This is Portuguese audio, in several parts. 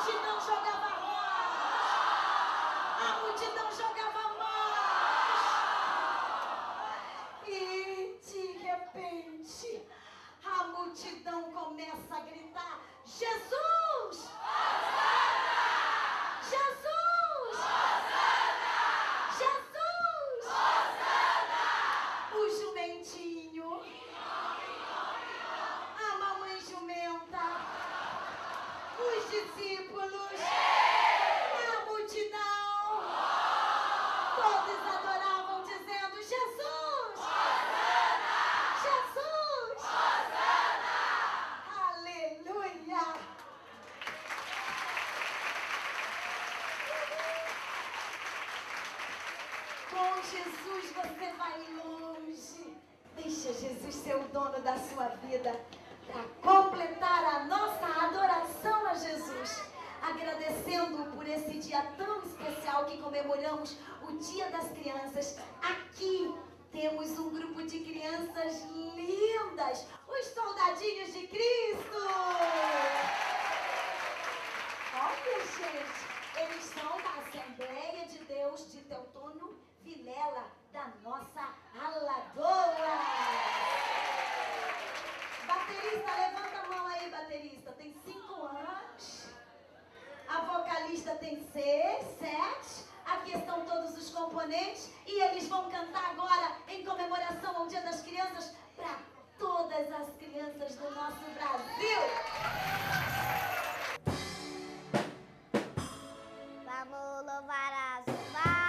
multidão jogava rodas. A multidão jogava mãos. E de repente, a multidão começa a gritar: Jesus! Jesus! Jesus! O jumentinho, a mamãe jumenta, os discípulos, a multidão, todos adoravam dizendo: Jesus! Jesus! Aleluia! Com Jesus você vai longe. Deixa Jesus ser o dono da sua vida para completar a nossa adoração a Jesus. Agradecendo por esse dia tão especial que comemoramos o Dia das Crianças. Aqui temos um grupo de crianças lindas, os soldadinhos de Cristo. Olha, gente, eles são da Assembleia de Deus de Teutônio Vilela, da nossa Alagoas. Baterista, levanta a mão aí, baterista. Tem 5 anos. A vocalista tem 6, 7. Aqui estão todos os componentes e eles vão cantar agora em comemoração ao Dia das Crianças para todas as crianças do nosso Brasil. Vamos louvar a Jeová.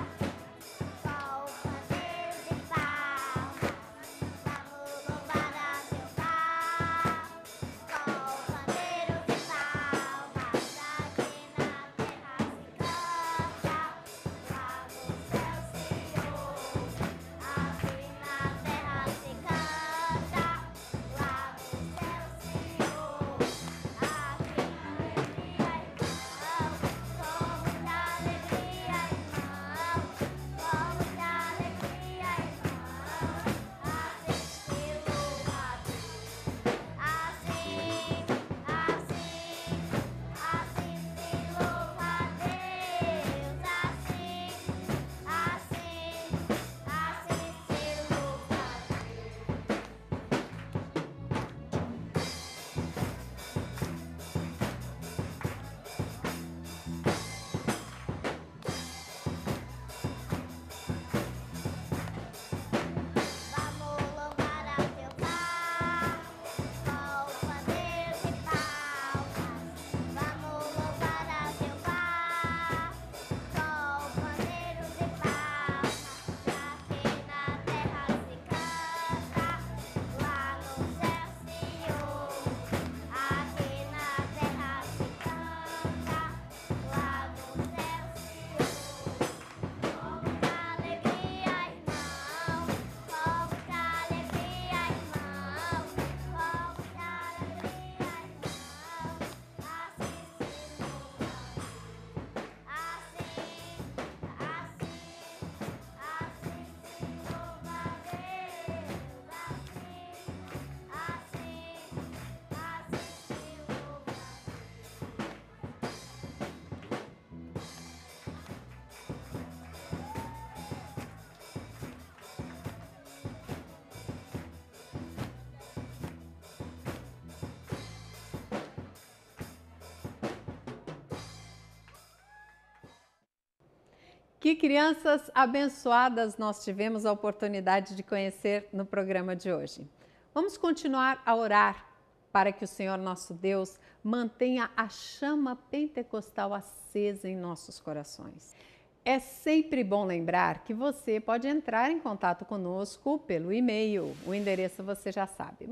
Que crianças abençoadas nós tivemos a oportunidade de conhecer no programa de hoje. Vamos continuar a orar para que o Senhor nosso Deus mantenha a chama pentecostal acesa em nossos corações. É sempre bom lembrar que você pode entrar em contato conosco pelo e-mail. O endereço você já sabe,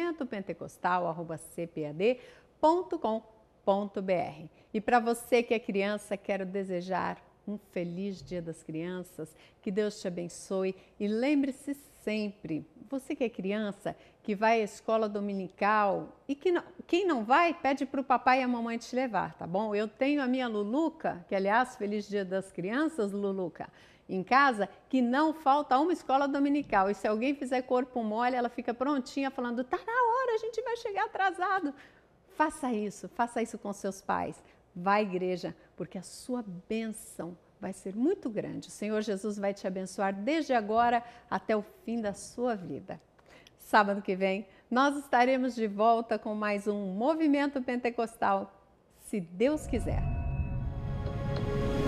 movimentopentecostal@cpad.com.br. E para você que é criança, quero desejar um feliz Dia das Crianças, que Deus te abençoe e lembre-se sempre, você que é criança, que vai à escola dominical e quem não vai, pede para o papai e a mamãe te levar, tá bom? Eu tenho a minha Luluca, que aliás, feliz Dia das Crianças, Luluca, em casa, que não falta uma escola dominical e se alguém fizer corpo mole, ela fica prontinha falando, tá na hora, a gente vai chegar atrasado. Faça isso com seus pais. Vá à igreja, porque a sua bênção vai ser muito grande. O Senhor Jesus vai te abençoar desde agora até o fim da sua vida. Sábado que vem, nós estaremos de volta com mais um Movimento Pentecostal, se Deus quiser.